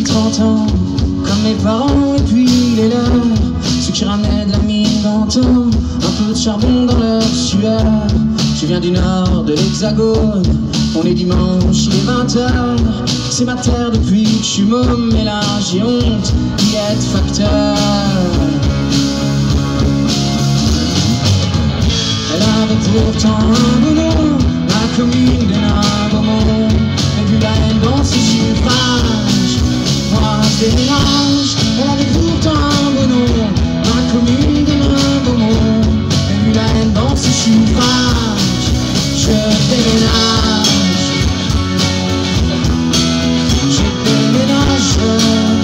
30 ans, comme mes parents et puis les leurs, ceux qui ramenaient de la mine d'antan, un peu de charbon dans leur sueur. Je viens du nord de l'Hexagone, on est dimanche, il est 20h, c'est ma terre depuis que je suis môme, mais là j'ai honte d'y être facteur. Elle avait pourtant un beau nom, la commune des Nains-Beaumont, mais vu la haine dans ses suffrages, moi je déménage. Elle avait pourtant un beau nom, la commune des Nains-Beaumont, mais vu la haine dans ses suffrages, je déménage. Je déménage.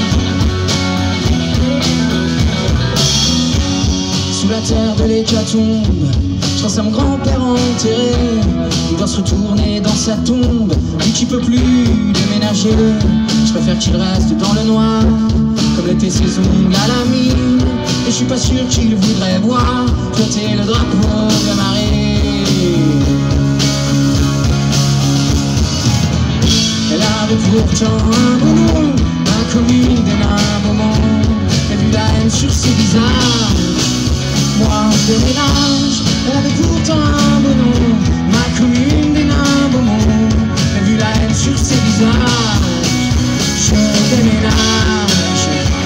Sous la terre de l'hécatombe, je pense à mon grand-père enterré. Il doit se retourner dans sa tombe, lui qui peut plus déménager. Je préfère qu'il reste dans le noir, comme l'étaient ses ongles à la mine. Et je suis pas sûr qu'il voudrait voir flotter le drapeau de la marée. Elle avait pourtant un beau nom, la commune des Nains-Beaumont, et vu la haine sur ses visages, moi je déménage. Elle avait pourtant un beau nom, ma commune des Nains-Beaumont, et vu la haine sur ses visages, je déménage.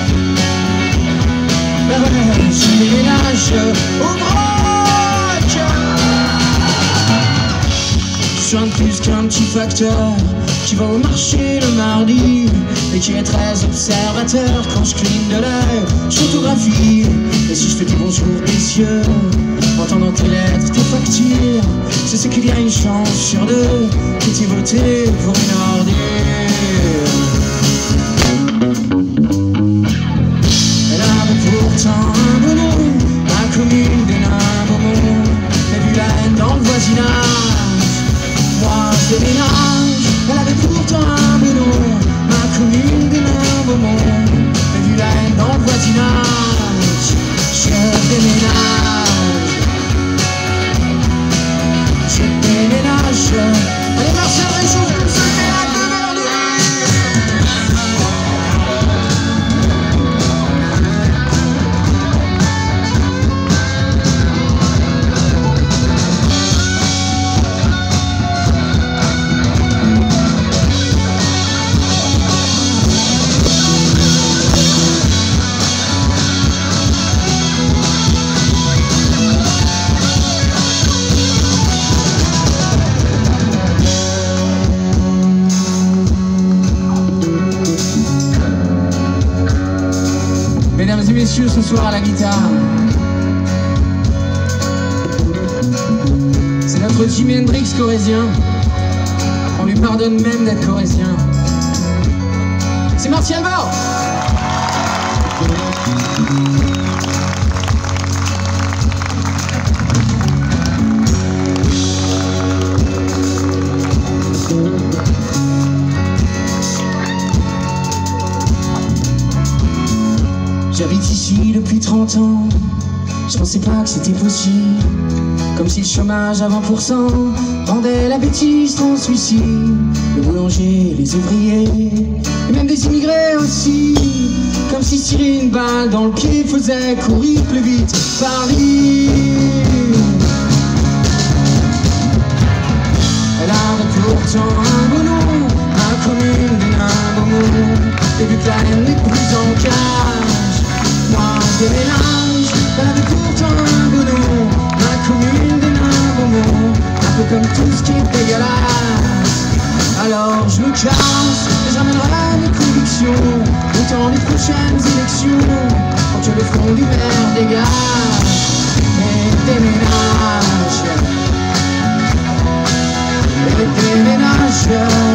Ben ouais, je déménage au broc. Je suis un de plus qu'un petit facteur qui va au marché le mardi et qui est très observateur. Quand je cligne de l'œil, je photographie. Et si je te dis bonjour messieurs, entendant tes lettres, tes factures, c'est qu'il y a une chance sur deux que t'aies voté pour une ordure. Elle avait pourtant un beau nom, la commune des Nains-Beaumont, mais vu la haine dans le voisinage, moi je déménage. Elle avait pourtant un beau nom, ma commune des Nains-Beaumont, mais vu la haine dans le voisinage, je déménage. Je déménage. Allez, Marcel Réchaud, c'est la de Mesdames et messieurs, ce soir à la guitare, c'est notre Jimi Hendrix corrézien. On lui pardonne même d'être corrézien. C'est Martial Mort. J'habite ici depuis 30 ans, je pensais pas que c'était possible. Comme si le chômage à 20% rendait la bêtise ton suicide. Le boulanger, les ouvriers, et même des immigrés aussi. Comme si tirer une balle dans le pied faisait courir plus vite Paris. Elle avait pourtant un beau nom, la commune des Nains-Beaumont, et vu que la haine n'est plus en cage, moi je déménage. Elle avait pourtant un beau nom, la commune des Nains-Beaumont, un peu comme tout ce qui est dégueulasse. Alors je me casse et j'amènerai mes convictions au temps des prochaines élections, quand que le front du maire dégage et déménage. Et déménage.